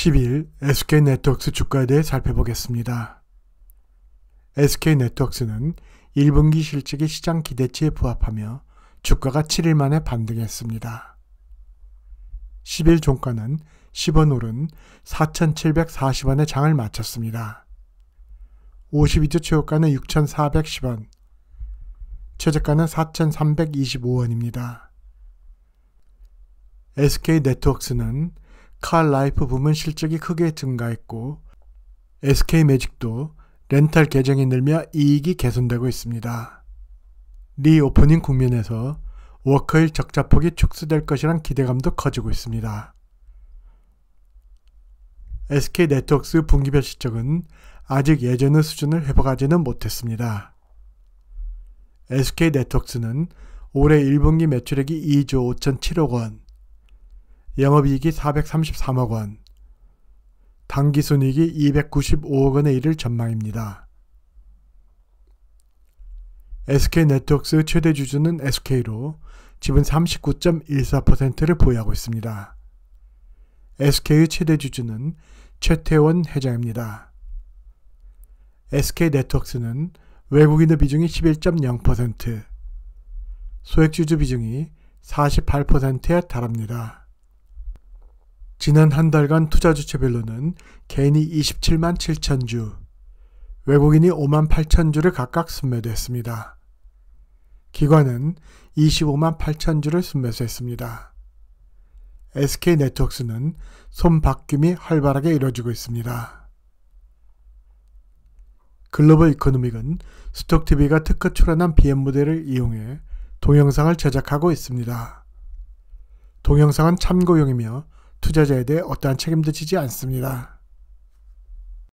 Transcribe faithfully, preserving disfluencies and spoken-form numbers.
십일 에스케이네트워크스 주가에 대해 살펴보겠습니다. 에스케이네트워크스는 일 분기 실적이 시장 기대치에 부합하며 주가가 칠 일 만에 반등했습니다. 십 일 종가는 십 원 오른 사천칠백사십 원에 장을 마쳤습니다. 오십이 주 최고가는 육천사백십 원, 최저가는 사천삼백이십오 원입니다. 에스케이네트워크스는 칼라이프 부문 실적이 크게 증가했고 에스케이매직도 렌탈 계정이 늘며 이익이 개선되고 있습니다. 리오프닝 국면에서 워커힐 적자폭이 축소될 것이란 기대감도 커지고 있습니다. 에스케이네트워크스 분기별 실적은 아직 예전의 수준을 회복하지는 못했습니다. 에스케이네트워크스는 올해 일 분기 매출액이 이조 오천칠억 원, 영업이익이 사백삼십삼억 원, 당기순이익이 이백구십오억 원에 이를 전망입니다. 에스케이네트워크스 최대 주주는 에스케이로 지분 삼십구 점 일사 퍼센트를 보유하고 있습니다. 에스케이의 최대 주주는 최태원 회장입니다. 에스케이네트워크스는 외국인의 비중이 십일 점 영 퍼센트, 소액주주 비중이 사십팔 퍼센트에 달합니다. 지난 한 달간 투자 주체별로는 개인이 이십칠만 칠천 주, 외국인이 오만 팔천 주를 각각 순매도했습니다. 기관은 이십오만 팔천 주를 순매수했습니다. 에스케이네트워크스는 손바뀜이 활발하게 이루어지고 있습니다. 글로벌 이코노믹은 스톡티비가 특허 출원한 비엠 모델을 이용해 동영상을 제작하고 있습니다. 동영상은 참고용이며 투자자에 대해 어떠한 책임도 지지 않습니다.